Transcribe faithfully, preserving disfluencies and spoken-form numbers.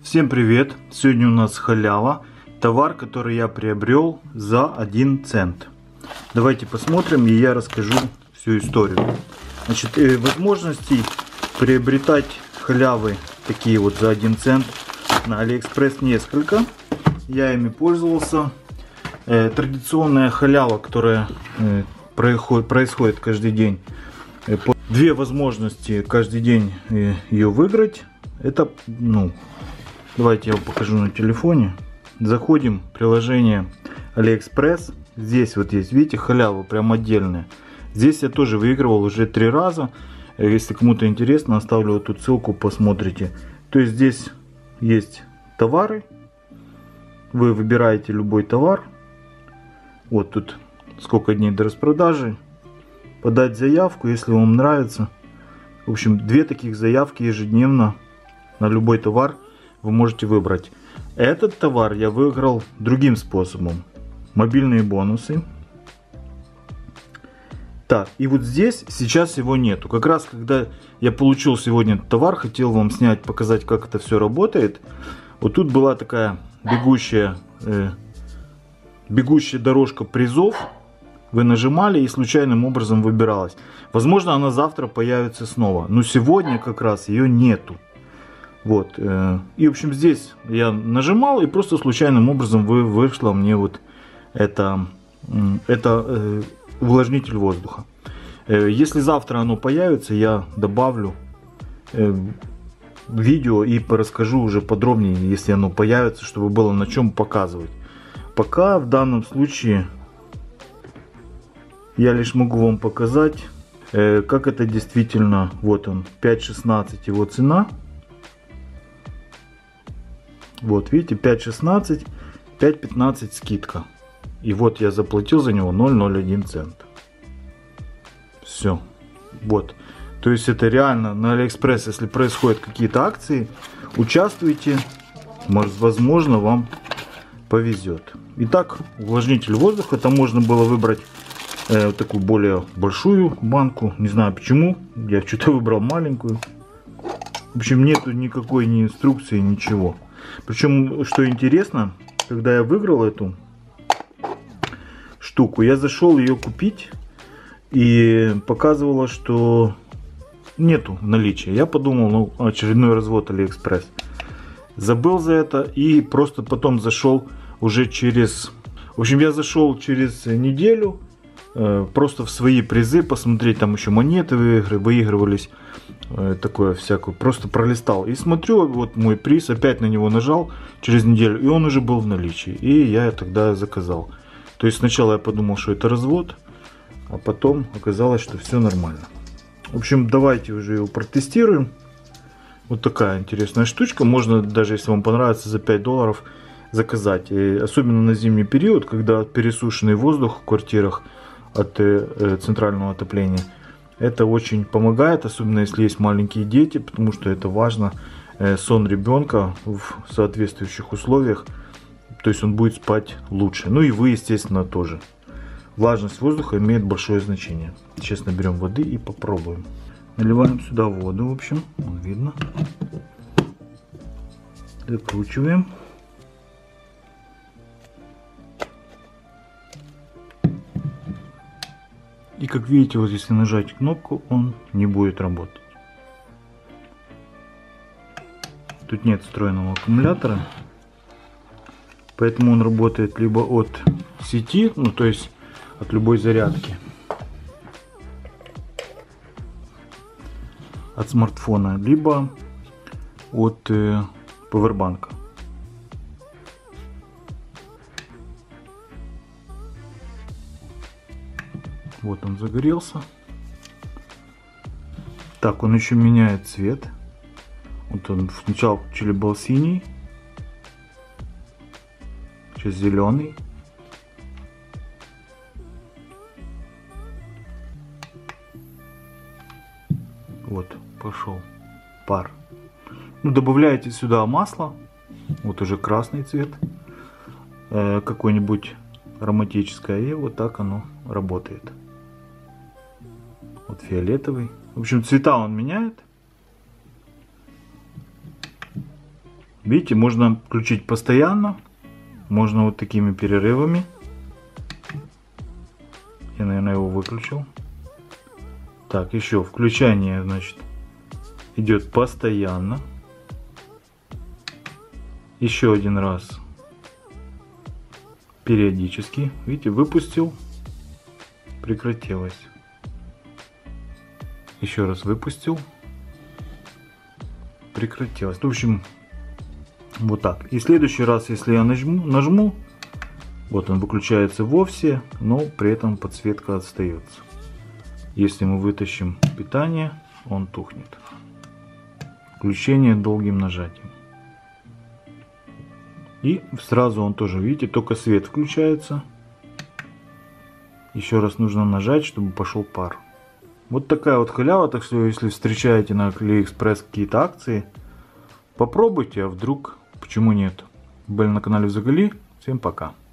Всем привет! Сегодня у нас халява. Товар, который я приобрел за один цент. Давайте посмотрим, и я расскажу всю историю. Значит, возможностей приобретать халявы такие вот за один цент на Алиэкспресс несколько. Я ими пользовался. Традиционная халява, которая происходит, происходит каждый день. Две возможности каждый день ее выиграть. Это, ну, давайте я вам покажу на телефоне. Заходим в приложение Алиэкспресс. Здесь вот есть, видите, халява прям отдельная. Здесь я тоже выигрывал уже три раза. Если кому-то интересно, оставлю вот тут ссылку, посмотрите. То есть здесь есть товары. Вы выбираете любой товар. Вот тут сколько дней до распродажи. Подать заявку, если вам нравится. В общем, две таких заявки ежедневно на любой товар вы можете выбрать. Этот товар я выиграл другим способом. Мобильные бонусы. Так, и вот здесь сейчас его нету. Как раз когда я получил сегодня этот товар, хотел вам снять, показать, как это все работает. Вот тут была такая бегущая, э, бегущая дорожка призов. Вы нажимали и случайным образом выбиралась. Возможно, она завтра появится снова. Но сегодня как раз ее нету. Вот. И, в общем, здесь я нажимал, и просто случайным образом вышло мне вот это, это увлажнитель воздуха. Если завтра оно появится, я добавлю видео и расскажу уже подробнее, если оно появится, чтобы было на чем показывать. Пока в данном случае я лишь могу вам показать, как это действительно. Вот он, пять шестнадцать его цена. Вот видите, пять шестнадцать, пять пятнадцать скидка. И вот я заплатил за него ноль ноль один цент. Все. Вот. То есть это реально на Алиэкспресс, если происходят какие-то акции, участвуйте. Возможно, вам повезет. Итак, увлажнитель воздуха. Там можно было выбрать э, такую более большую банку. Не знаю почему. Я что-то выбрал маленькую. В общем, нету никакой ни инструкции, ничего. Причем, что интересно, когда я выиграл эту штуку, я зашел ее купить, и показывало, что нету в наличии. Я подумал, ну, очередной развод Алиэкспресс. Забыл за это и просто потом зашел уже через... В общем, я зашел через неделю э, просто в свои призы посмотреть, там еще монеты выигры, выигрывались. Такое всякое, просто пролистал и смотрю, вот мой приз, опять на него нажал через неделю, и он уже был в наличии, и я тогда заказал. То есть сначала я подумал, что это развод, а потом оказалось, что все нормально. В общем, давайте уже его протестируем. Вот такая интересная штучка, можно даже, если вам понравится, за пять долларов заказать. И особенно на зимний период, когда пересушенный воздух в квартирах от э, центрального отопления. Это очень помогает, особенно если есть маленькие дети, потому что это важно. Сон ребенка в соответствующих условиях, то есть он будет спать лучше. Ну и вы, естественно, тоже. Влажность воздуха имеет большое значение. Сейчас наберем воды и попробуем. Наливаем сюда воду, в общем, видно. Закручиваем. И как видите, вот если нажать кнопку, он не будет работать. Тут нет встроенного аккумулятора, поэтому он работает либо от сети, ну то есть от любой зарядки, от смартфона, либо от э, пауэрбанка. Вот он загорелся. Так, он еще меняет цвет. Вот он сначала включили был синий. Сейчас зеленый. Вот, пошел пар. Ну, добавляете сюда масло. Вот уже красный цвет. Э, какой-нибудь ароматическое. И вот так оно работает. Вот фиолетовый. В общем, цвета он меняет. Видите, можно включить постоянно, можно вот такими перерывами. Я, наверное, его выключил. Так, еще включание, значит, идет постоянно. Еще один раз периодически. Видите, выпустил, прекратилось. Еще раз выпустил, прекратилось. В общем, вот так. И в следующий раз, если я нажму, нажму, вот он выключается вовсе, но при этом подсветка остается. Если мы вытащим питание, он тухнет. Включение долгим нажатием. И сразу он тоже, видите, только свет включается. Еще раз нужно нажать, чтобы пошел пар. Вот такая вот халява. Так что, если встречаете на AliExpress какие-то акции, попробуйте, а вдруг, почему нет. Были на канале Взагалі. Всем пока.